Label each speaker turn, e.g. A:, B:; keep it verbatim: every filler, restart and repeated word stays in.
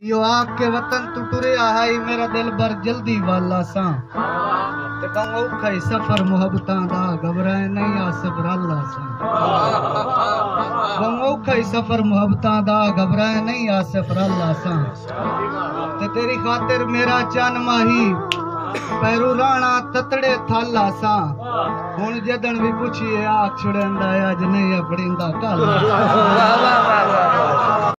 A: यो आपके वतन तू टुरिया है मेरा दिल भर जल्दी वाला सा ते कहूं औखा ही सफर मुहब्बतां दा घबराए नहीं आसिफ रल्ला सा कहूं औखा ही सफर मुहब्बतां दा घबराए नहीं आसिफ रल्ला सा ते तेरी खातिर मेरा चन माही पैरू राणा ततड़े थाला सा हुण जदन भी पुछिए आख छुड़ंदा अज नहीं अपड़ींदा कल।